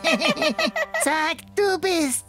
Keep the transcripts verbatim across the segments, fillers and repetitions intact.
Sag, du bist's.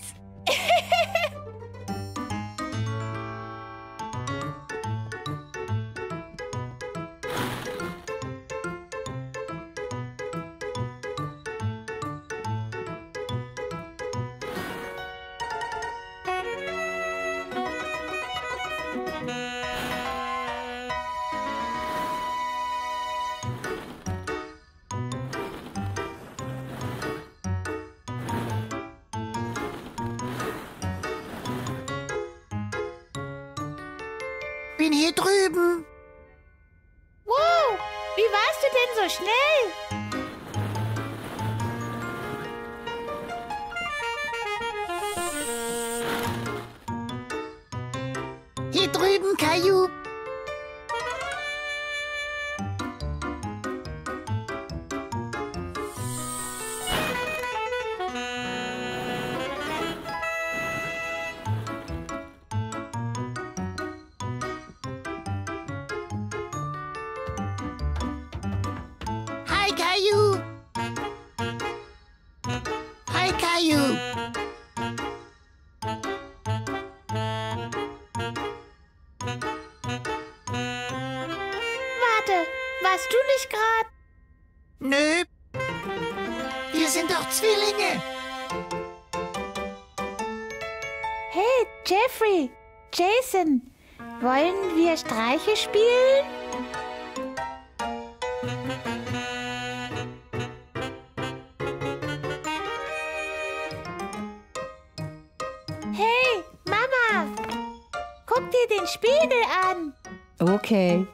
Bin hier drüben. Wow, wie warst du denn so schnell? Hier drüben, Caillou. Hi, Caillou. Hi, Caillou. Warte, warst du nicht gerade? Nö. Wir sind doch Zwillinge. Hey, Jeffrey, Jason, wollen wir Streiche spielen? Hey, Mama, guck dir den Spiegel an. Okay.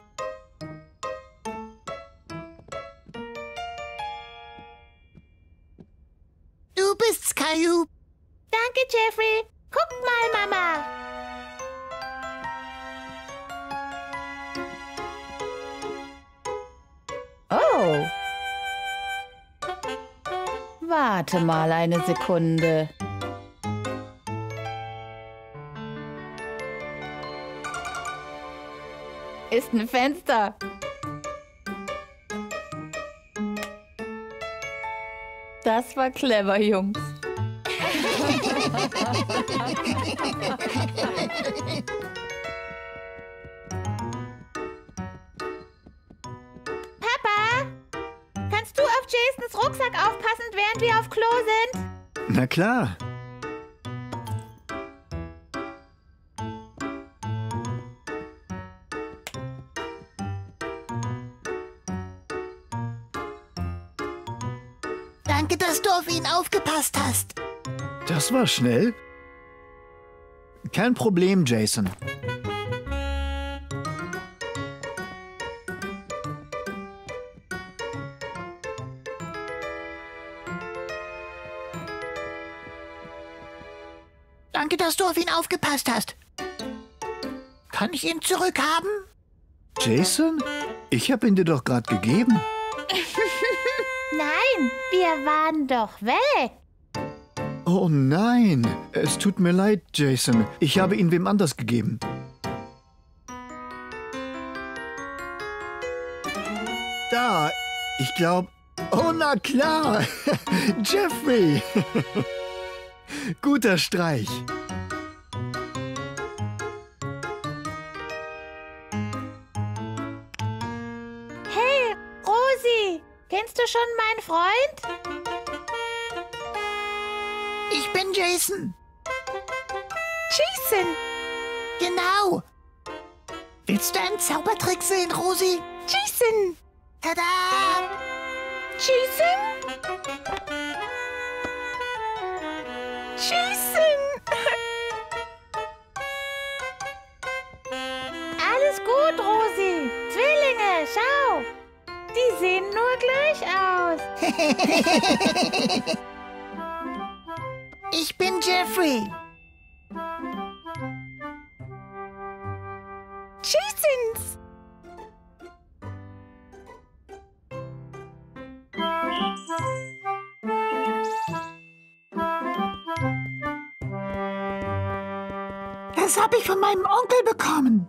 Du bist's, Caillou. Danke, Jeffrey. Guck mal, Mama. Oh. Warte mal eine Sekunde. Ist ein Fenster. Das war clever, Jungs. Papa, kannst du auf Jasons Rucksack aufpassen, während wir auf Klo sind? Na klar. Danke, dass du auf ihn aufgepasst hast. Das war schnell. Kein Problem, Jason. Danke, dass du auf ihn aufgepasst hast. Kann ich ihn zurückhaben? Jason? Ich habe ihn dir doch gerade gegeben. Nein, wir waren doch weg. Oh nein, es tut mir leid, Jason. Ich habe ihn wem anders gegeben. Da, ich glaube... Oh, na klar. Jeffrey. Guter Streich. Hey, Rosi, kennst du schon meinen Freund? Ich bin Jason. Jason. Genau. Willst du einen Zaubertrick sehen, Rosi? Jason. Tada! Jason? Jason! Alles gut, Rosi. Zwillinge, schau. Die sehen nur gleich aus. Ich bin Jeffrey. Jasons! Das habe ich von meinem Onkel bekommen.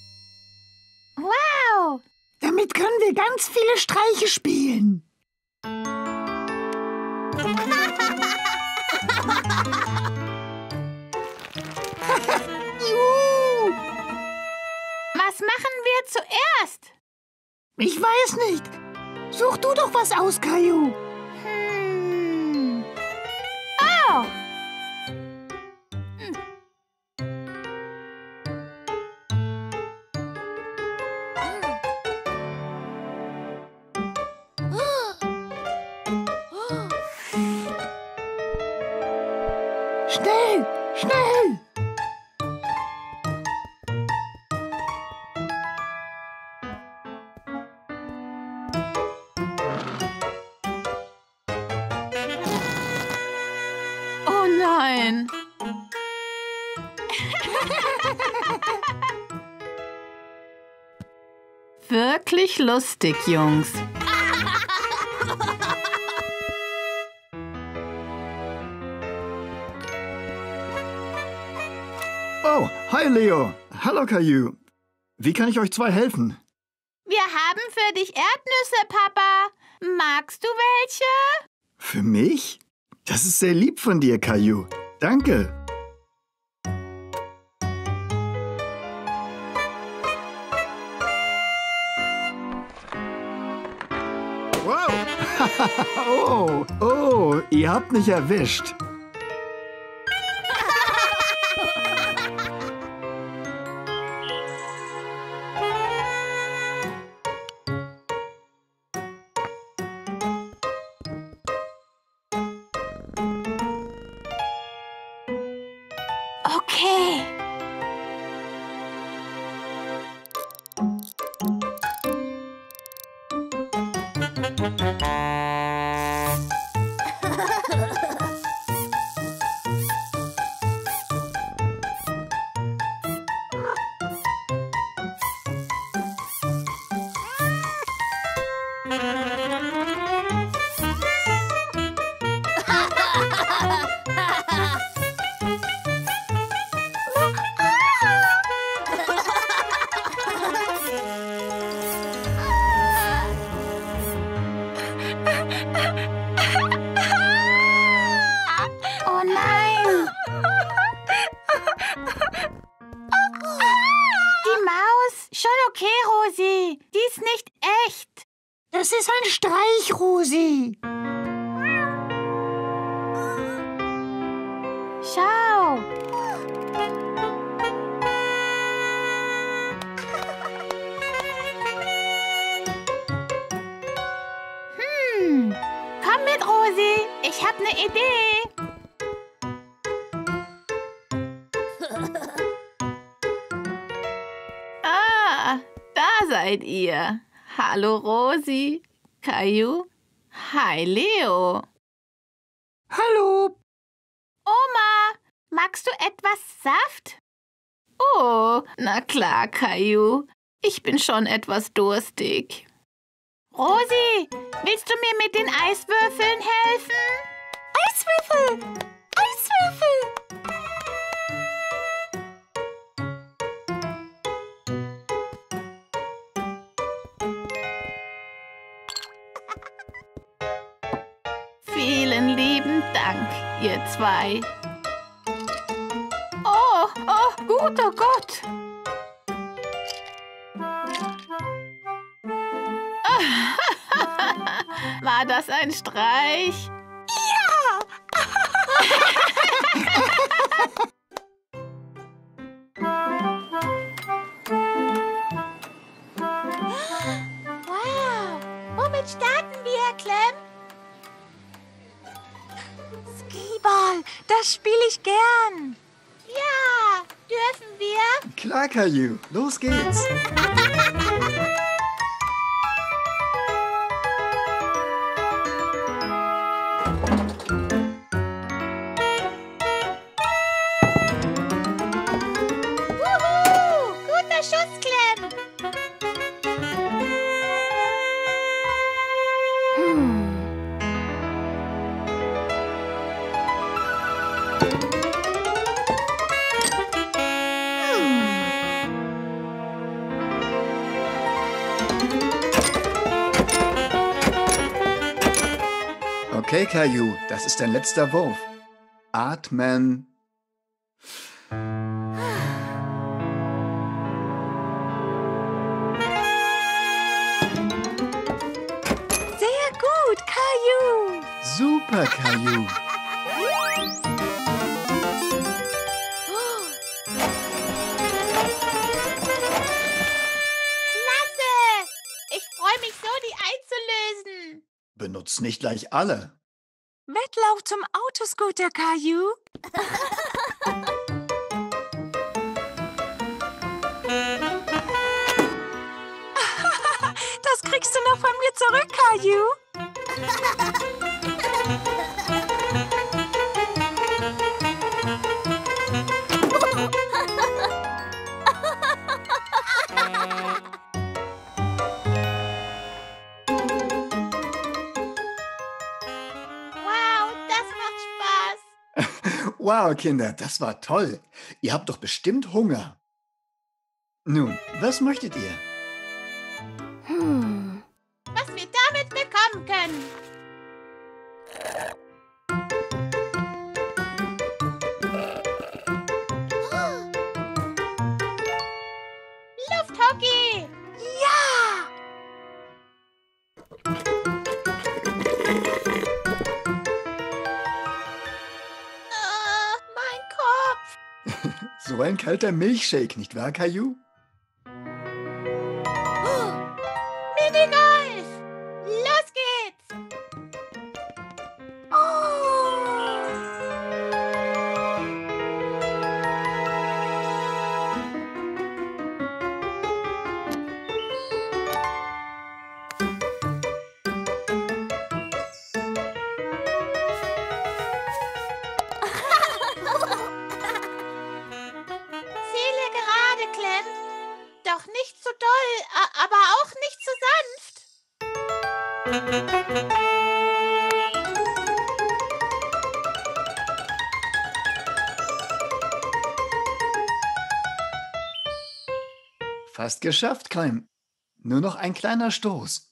Wow! Damit können wir ganz viele Streiche spielen. Juhu! Was machen wir zuerst? Ich weiß nicht. Such du doch was aus, Caillou. Hm. Oh! Schnell, schnell! Oh nein. Wirklich lustig, Jungs. Oh, hi Leo. Hallo Caillou. Wie kann ich euch zwei helfen? Wir haben für dich Erdnüsse, Papa. Magst du welche? Für mich? Das ist sehr lieb von dir, Caillou. Danke. Wow. Oh, oh, ihr habt mich erwischt. Okay. Oh nein! Die Maus? Schon okay, Rosi. Die ist nicht echt. Das ist ein Streich, Rosi. Schau. Hm. Komm mit, Rosi. Ich hab ne Idee. Ah, da seid ihr. Hallo Rosi, Caillou. Hi Leo. Hallo. Oma, magst du etwas Saft? Oh, na klar, Caillou. Ich bin schon etwas durstig. Rosi, willst du mir mit den Eiswürfeln helfen? Eiswürfel! Eiswürfel! Vielen lieben Dank, ihr zwei. Oh, oh, guter Gott. War das ein Streich? Wow, womit starten wir, Clem? Skiball, das spiele ich gern. Ja, dürfen wir? Klar, Caillou. Los geht's. Wuhu, guter Schuss, Clem. Okay, Caillou, das ist dein letzter Wurf. Atmen. Sehr gut, Caillou. Super, Caillou. Klasse! Ich freue mich so, die einzulösen. Benutzt nicht gleich alle. Wettlauf zum Autoscooter, Caillou. Das kriegst du noch von mir zurück, Caillou. Wow, das macht Spaß. Wow, Kinder, das war toll. Ihr habt doch bestimmt Hunger. Nun, was möchtet ihr? Hm. Was wir damit bekommen können. Lufthockey! Ja! Oh, mein Kopf! So ein kalter Milchshake, nicht wahr, Caillou? Oh, Minigolf! Los geht's! Ziele gerade, Clem. Doch nicht zu doll, a- aber auch nicht zu sanft. Fast geschafft, Clem. Nur noch ein kleiner Stoß.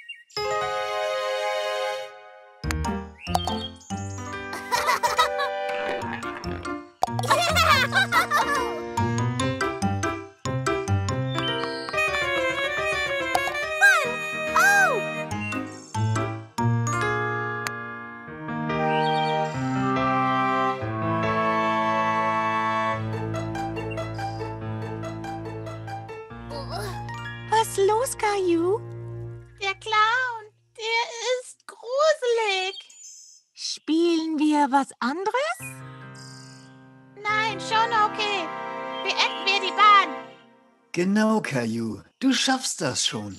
Was ist los, Caillou? Der Clown, der ist gruselig. Spielen wir was anderes? Nein, schon okay. Beenden wir die Bahn. Genau, Caillou. Du schaffst das schon.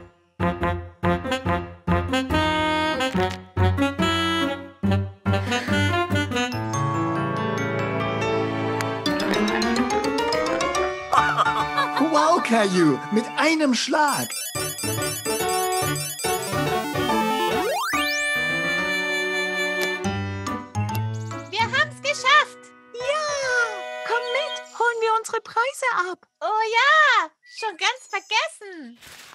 Wow, Caillou, mit einem Schlag. Wir haben's geschafft. Ja! Komm mit, holen wir unsere Preise ab. Oh ja, schon ganz vergessen.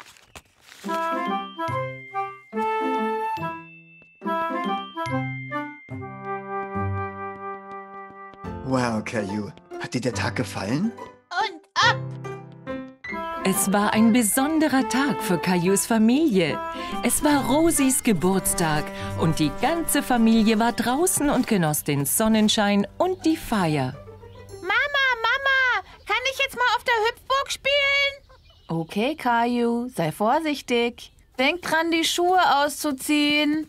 Wow, Caillou. Hat dir der Tag gefallen? Und ab. Es war ein besonderer Tag für Caillous Familie. Es war Rosies Geburtstag und die ganze Familie war draußen und genoss den Sonnenschein und die Feier. Mama, Mama, kann ich jetzt mal auf der Hüpfburg spielen? Okay, Caillou, sei vorsichtig. Denk dran, die Schuhe auszuziehen.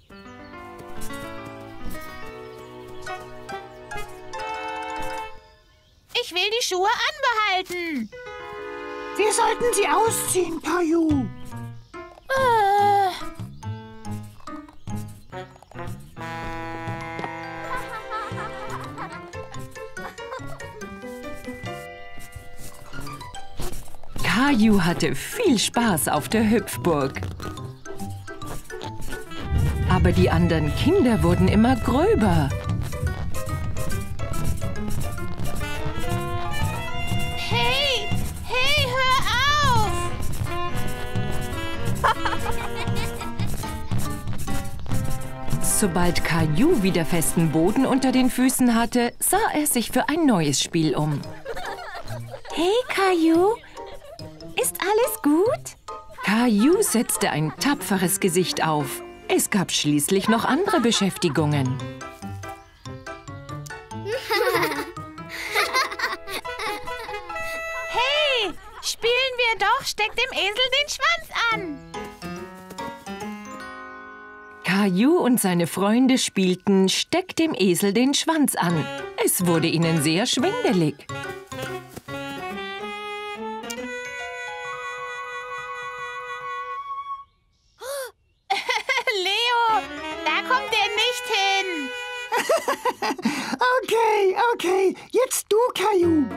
Ich will die Schuhe anbehalten. Wir sollten sie ausziehen, Caillou. Äh. Caillou hatte viel Spaß auf der Hüpfburg. Aber die anderen Kinder wurden immer gröber. Hey, hey, hör auf! Sobald Caillou wieder festen Boden unter den Füßen hatte, sah er sich für ein neues Spiel um. Hey, Caillou, ist alles gut? Caillou setzte ein tapferes Gesicht auf. Es gab schließlich noch andere Beschäftigungen. Hey, spielen wir doch, steck dem Esel den Schwanz an. Caillou und seine Freunde spielten Steck dem Esel den Schwanz an. Es wurde ihnen sehr schwindelig. Leo, da kommt er nicht hin. Okay, okay, jetzt du, Caillou.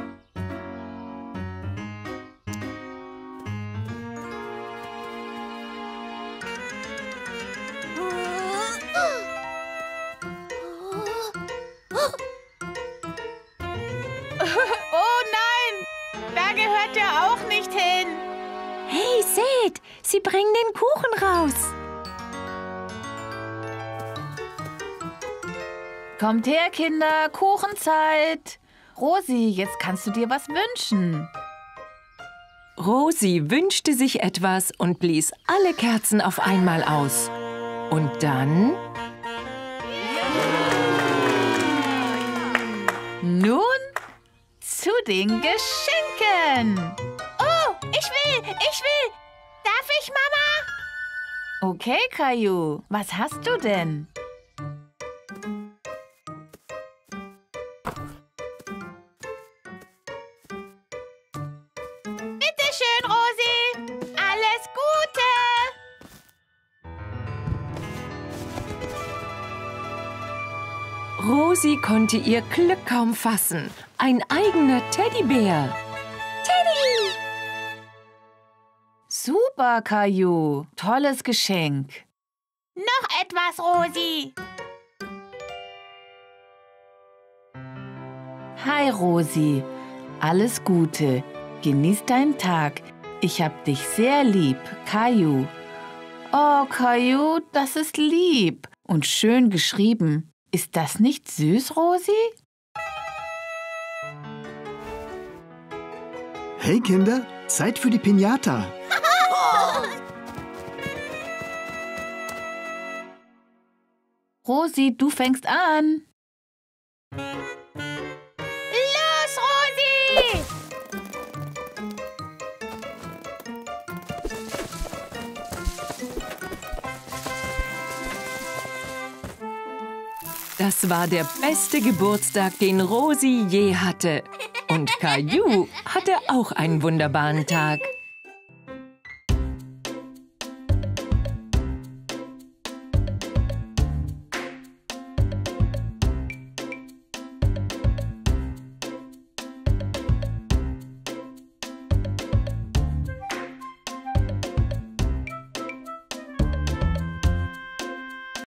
Oh nein, da gehört er auch nicht hin. Hey, seht, sie bringen den Kuchen raus. Kommt her, Kinder, Kuchenzeit. Rosi, jetzt kannst du dir was wünschen. Rosi wünschte sich etwas und blies alle Kerzen auf einmal aus. Und dann... Nun zu den Geschenken. Oh, ich will, ich will. Darf ich, Mama? Okay, Caillou, was hast du denn? Bitte schön, Rosi. Alles Gute. Rosi konnte ihr Glück kaum fassen. Ein eigener Teddybär. Teddy! Super, Caillou. Tolles Geschenk. Noch etwas, Rosi. Hi, Rosi. Alles Gute. Genieß deinen Tag. Ich hab dich sehr lieb, Caillou. Oh, Caillou, das ist lieb. Und schön geschrieben. Ist das nicht süß, Rosi? Hey Kinder, Zeit für die Piñata. Rosi, du fängst an. Los, Rosi! Das war der beste Geburtstag, den Rosi je hatte. Und Caillou hatte auch einen wunderbaren Tag.